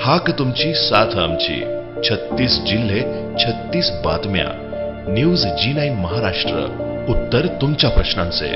हाक तुमची साथ आमची 36 जिल्हे 36 बातम्या न्यूज G9 महाराष्ट्र उत्तर तुमच्या प्रश्नांचे।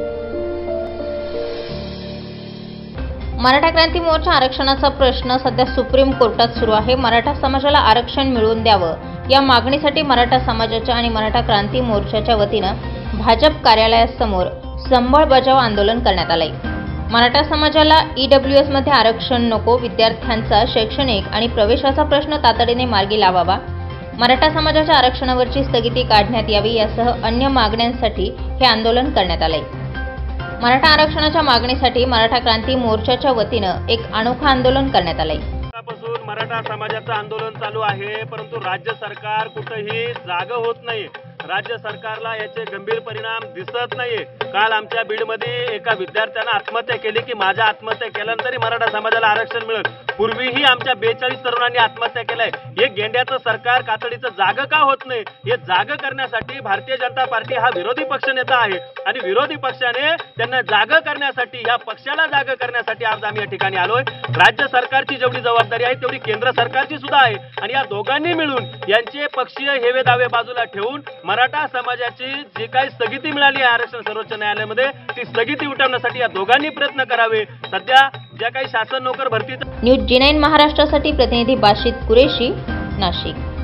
मराठा क्रांती मोर्चा आरक्षणाचा प्रश्न सध्या सुप्रीम कोर्टात सुरू आहे। मराठा समाजाला आरक्षण मिळवून द्यावं या मागणीसाठी मराठा समाजाच्या आणि मराठा क्रांती मोर्चाच्या वतीनं भाजप कार्यालयासमोर संबळ बजाव आंदोलन करण्यात आले। मराठा समाजाला EWS मध्ये आरक्षण नको, विद्यार्थ्यांचा शैक्षणिक आणि प्रवेशाचा प्रश्न तातडीने मार्गी लावावा, मराठा समाजाच्या आरक्षणावरची स्थगिती काढण्यात यावी यासह अन्य मागण्यांसाठी हे आंदोलन करण्यात आले। मराठा आरक्षणाच्या मागणीसाठी मराठा क्रांती मोर्चाच्या वतीनं एक अनोखं आंदोलन करण्यात आले। मराठा समाजाचं आंदोलन चालू आहे, परंतु राज्य सरकार कुठेही जाग होत नाही। राज्य सरकारला याचे गंभीर परिणाम दिसत नाहीये। काल आमच्या बीडमध्ये एका विद्यार्थ्यानं आत्महत्या केली की माझ्या आत्महत्या केल्यानंतरही मराठा समाजाला आरक्षण मिळेल। पूर्वीही आमच्या 42 तरुणांनी आत्महत्या केलाय। हे गेंड्याचं सरकार कातडीचं जाग का होत नाही? हे जाग करण्यासाठी भारतीय जनता पार्टी हा विरोधी पक्षनेता आहे आणि विरोधी पक्षाने त्यांना जाग करण्यासाठी, या पक्षाला जाग करण्यासाठी आज आम्ही या ठिकाणी आलोय। राज्य सरकारची जेवढी जबाबदारी आहे तेवढी केंद्र सरकारची सुद्धा आहे आणि या दोघांनी मिळून यांचे पक्षीय हेवे दावे बाजूला ठेवून मराठा समाजाची जी काही स्थगिती मिळाली आहे आरक्षण सर्वोच्च न्यायालयामध्ये, ती स्थगिती उठवण्यासाठी या दोघांनी प्रयत्न करावे। सध्या ज्या काही शासन नोकर भरती न्यूज G9 महाराष्ट्रासाठी प्रतिनिधी बाशित कुरेशी, नाशिक।